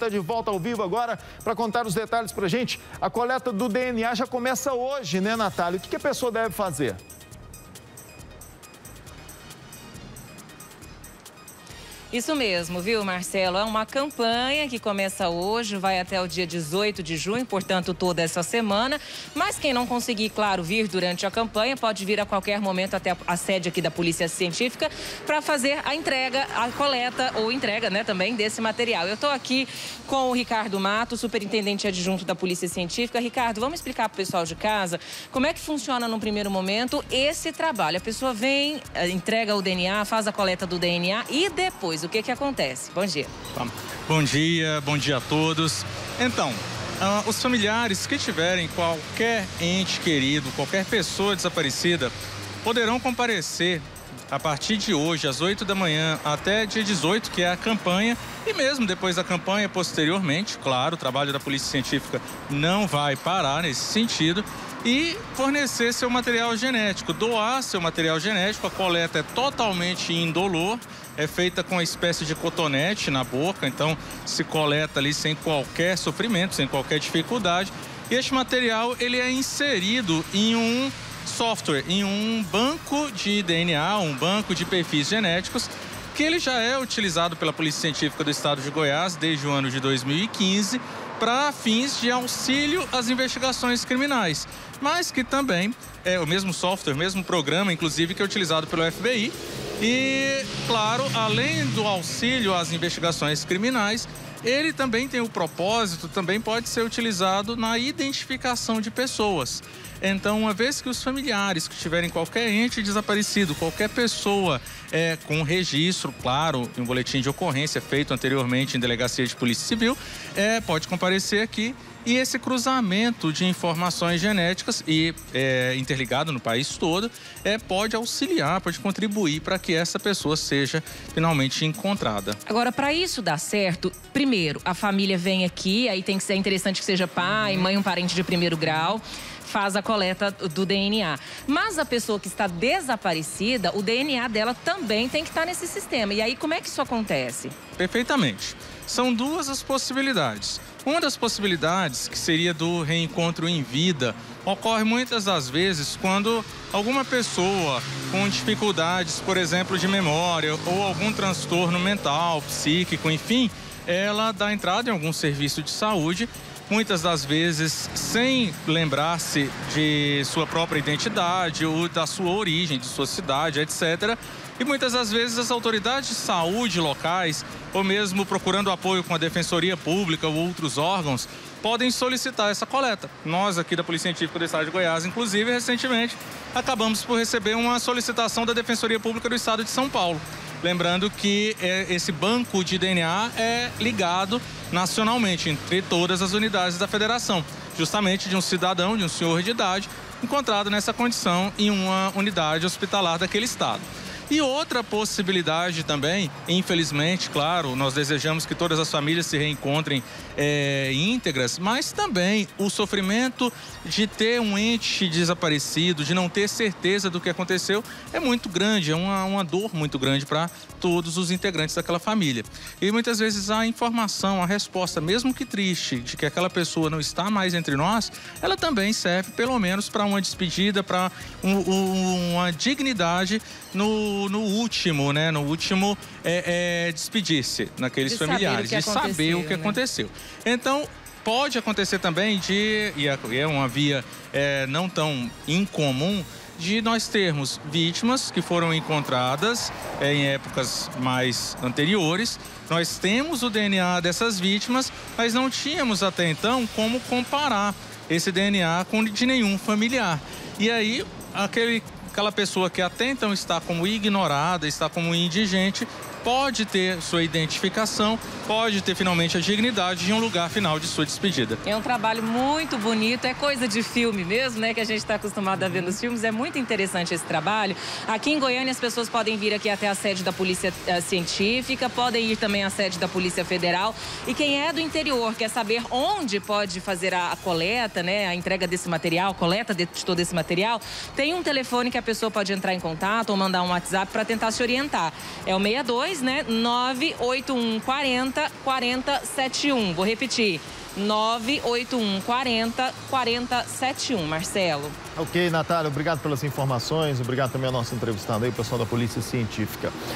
está de volta ao vivo agora para contar os detalhes para a gente. A coleta do DNA já começa hoje, né, Natália? O que a pessoa deve fazer? Isso mesmo, viu, Marcelo? É uma campanha que começa hoje, vai até o dia 18 de junho, portanto, toda essa semana. Mas quem não conseguir, claro, vir durante a campanha, pode vir a qualquer momento até a sede aqui da Polícia Científica para fazer a entrega, a coleta ou entrega, né, também desse material. Eu estou aqui com o Ricardo Mato, superintendente adjunto da Polícia Científica. Ricardo, vamos explicar para o pessoal de casa como é que funciona num primeiro momento esse trabalho. A pessoa vem, entrega o DNA, faz a coleta do DNA e depois o que acontece? Bom dia. Bom dia a todos. Então, os familiares que tiverem qualquer ente querido, qualquer pessoa desaparecida, poderão comparecer a partir de hoje, às 8 da manhã, até dia 18, que é a campanha, e mesmo depois da campanha, posteriormente, claro, o trabalho da Polícia Científica não vai parar nesse sentido, e fornecer seu material genético, doar seu material genético. A coleta é totalmente indolor, é feita com uma espécie de cotonete na boca, então se coleta ali sem qualquer sofrimento, sem qualquer dificuldade. E este material, ele é inserido em um software, em um banco de DNA, um banco de perfis genéticos, que ele já é utilizado pela Polícia Científica do Estado de Goiás desde o ano de 2015 para fins de auxílio às investigações criminais, mas que também é o mesmo software, o mesmo programa, inclusive, que é utilizado pelo FBI. E, claro, além do auxílio às investigações criminais, ele também tem o propósito, também pode ser utilizado na identificação de pessoas. Então, uma vez que os familiares que tiverem qualquer ente desaparecido, qualquer pessoa com registro, claro, em um boletim de ocorrência feito anteriormente em delegacia de polícia civil, pode comparecer aqui. E esse cruzamento de informações genéticas interligado no país todo pode auxiliar, pode contribuir para que essa pessoa seja finalmente encontrada. Agora, para isso dar certo, primeiro, a família vem aqui, aí tem que ser interessante que seja pai, mãe, um parente de primeiro grau, faz a coleta do DNA. Mas a pessoa que está desaparecida, o DNA dela também tem que estar nesse sistema. E aí, como é que isso acontece? Perfeitamente. São duas as possibilidades. Uma das possibilidades, que seria do reencontro em vida, ocorre muitas das vezes quando alguma pessoa com dificuldades, por exemplo, de memória ou algum transtorno mental, psíquico, enfim, ela dá entrada em algum serviço de saúde, muitas das vezes sem lembrar-se de sua própria identidade ou da sua origem, de sua cidade, etc. E muitas das vezes as autoridades de saúde locais, ou mesmo procurando apoio com a Defensoria Pública ou outros órgãos, podem solicitar essa coleta. Nós aqui da Polícia Científica do Estado de Goiás, inclusive, recentemente, acabamos por receber uma solicitação da Defensoria Pública do Estado de São Paulo. Lembrando que esse banco de DNA é ligado nacionalmente entre todas as unidades da federação, justamente de um cidadão, de um senhor de idade, encontrado nessa condição em uma unidade hospitalar daquele estado. E outra possibilidade também, infelizmente, claro, nós desejamos que todas as famílias se reencontrem íntegras, mas também o sofrimento de ter um ente desaparecido, de não ter certeza do que aconteceu, é muito grande, é uma dor muito grande para todos os integrantes daquela família. E muitas vezes a informação, a resposta, mesmo que triste, de que aquela pessoa não está mais entre nós, ela também serve pelo menos para uma despedida, para uma dignidade no último, né? No último despedir-se naqueles familiares, de saber o que aconteceu. Então, pode acontecer também e é uma via não tão incomum, de nós termos vítimas que foram encontradas em épocas mais anteriores. Nós temos o DNA dessas vítimas, mas não tínhamos até então como comparar esse DNA com o de nenhum familiar. E aí, aquela pessoa que até então está como ignorada, está como indigente, pode ter sua identificação, pode ter finalmente a dignidade de um lugar final de sua despedida. É um trabalho muito bonito, é coisa de filme mesmo, né? Que a gente está acostumado a ver nos filmes. É muito interessante esse trabalho. Aqui em Goiânia as pessoas podem vir aqui até a sede da Polícia Científica, podem ir também à sede da Polícia Federal. E quem é do interior, quer saber onde pode fazer a coleta, né? A entrega desse material, coleta de todo esse material, tem um telefone que a pessoa pode entrar em contato ou mandar um WhatsApp para tentar se orientar. É o 62 nós, né? 981 40 4071. Vou repetir. 981 40 4071, Marcelo. Ok, Natália, obrigado pelas informações, obrigado também ao nosso entrevistado aí, o pessoal da Polícia Científica.